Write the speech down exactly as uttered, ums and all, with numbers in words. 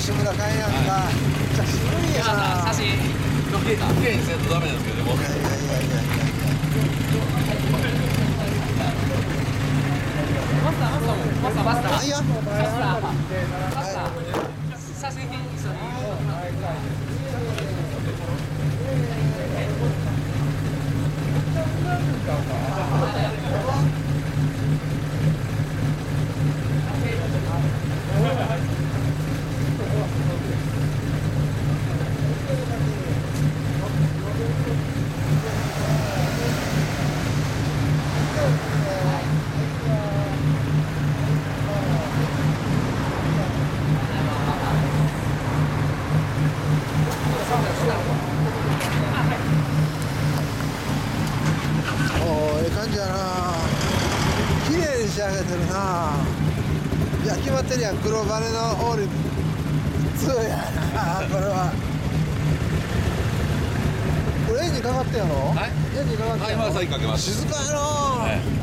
志村かんやんか。めっちゃ渋いやな。 写真きれいにせんとダメなんですけど、でも。 いやいやいやいやいや。 マスターマスターマスターマスターあいや。 マスターマスター写真一緒に感じやな。綺麗に仕上げてるな。いや決まってるやん。黒バネのオールツーやな。これはこれエンジンかかってんやろ。 はい、 エンジンかかってんやろ。 はい、今さっきかけます。 静かやな、 はい。